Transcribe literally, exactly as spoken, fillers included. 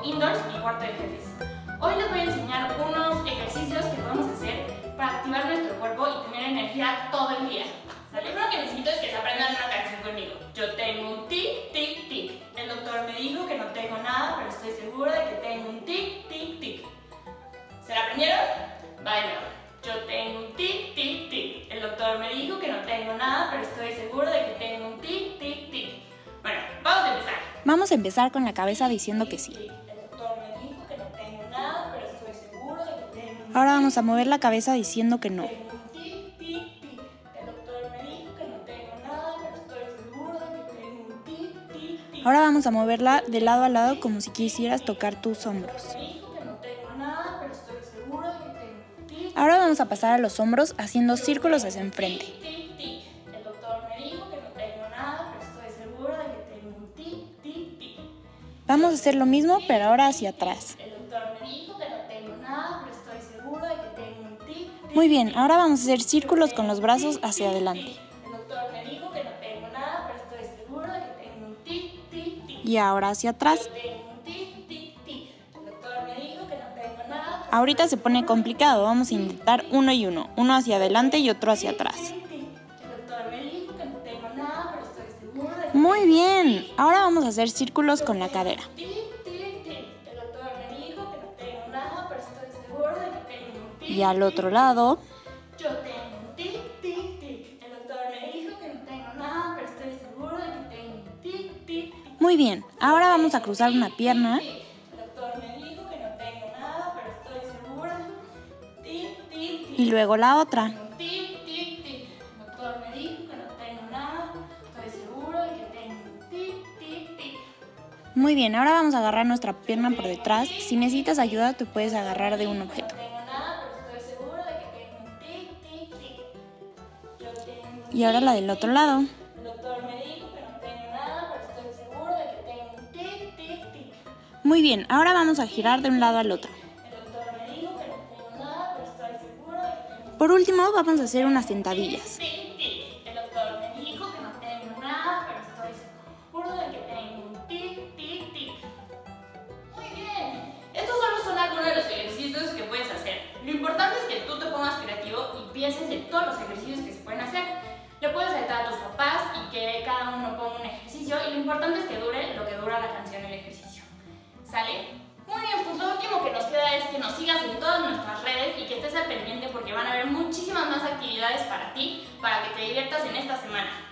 indoors, mi cuarto de jefes. Hoy les voy a enseñar unos ejercicios que podemos hacer para activar nuestro cuerpo y tener energía todo el día. Lo primero que necesito es que se aprendan una canción conmigo. Yo tengo un tic, tic, tic. El doctor me dijo que no tengo nada, pero estoy segura de que tengo un tic, tic, tic. ¿Se la aprendieron? Vaya. Yo tengo un tic, tic, tic. El doctor me dijo que no tengo nada, pero estoy segura de que tengo un tic, tic, tic. Bueno, vamos a empezar. Vamos a empezar con la cabeza diciendo que sí. El doctor me dijo que no tengo nada, pero estoy segura de que tengo un Ahora vamos a mover la cabeza diciendo que no. Tengo un tic, tic, tic. El doctor me dijo que no tengo nada, pero estoy segura de que tengo un tic, tic, tic. Ahora vamos a moverla de lado a lado como si quisieras tocar tus hombros. Me dijo que no tengo nada, pero estoy segura de que tengo un tic, Ahora vamos a pasar a los hombros haciendo círculos hacia enfrente. tic, tic, tic. El doctor me dijo que no tengo nada, pero estoy segura de que tengo un tic, tic, tic. Vamos a hacer lo mismo, pero ahora hacia atrás. El doctor me dijo que no tengo nada, pero estoy segura de que tengo un tic, tic. Muy bien, ahora vamos a hacer círculos con los brazos hacia adelante. El doctor me dijo que no tengo nada, pero estoy segura de que tengo un tic, tic, tic. Y ahora hacia atrás. Yo tengo un tic, tic, tic. El doctor me dijo que no tengo nada. Ahorita se pone complicado, vamos a intentar uno y uno. Uno hacia adelante y otro hacia atrás. Tic, tic. El doctor me dijo que no tengo nada, pero estoy segura de que Muy bien, ahora vamos a hacer círculos con la cadera. tic, tic, tic. El doctor me dijo que no tengo nada, pero estoy segura de que tengo un tic. Y al otro lado. Yo tengo un tic, tic, tic. El doctor me dijo que no tengo nada, pero estoy segura de que tengo un tic, tic, tic. Muy bien, ahora vamos a cruzar una pierna. El doctor me dijo que no tengo nada, pero estoy segura. Tic, tic, tic. Y luego la otra. Tic, tic, tic. El doctor me dijo que no tengo nada, estoy segura de que tengo un tic, tic, tic. Muy bien, ahora vamos a agarrar nuestra pierna por detrás. Si necesitas ayuda, te puedes agarrar de un objeto. No tengo nada, pero estoy segura de que tengo un tic, tic, tic. Yo tengo un Y ahora la del otro lado. El doctor me dijo que no tengo nada, pero estoy segura de que tengo un tic, tic, tic. Muy bien, ahora vamos a girar de un lado al otro. El doctor me dijo que no tengo nada, pero estoy segura de que tengo un Por último, vamos a hacer unas sentadillas. tic, tic. El doctor me dijo que no tengo nada, pero estoy segura de que tengo un tic, tic, tic. Muy bien. Estos solo son algunos de los ejercicios que puedes hacer. Lo importante es que tú te pongas creativo y pienses en todos los ejercicios que se pueden hacer. Le puedes saltar a tus papás y que cada uno ponga un ejercicio y lo importante es que dure lo que dura la canción el ejercicio. ¿Sale? Muy bien, pues lo último que nos queda es que nos sigas en todas nuestras redes y que estés al pendiente porque van a haber muchísimas más actividades para ti, para que te diviertas en esta semana.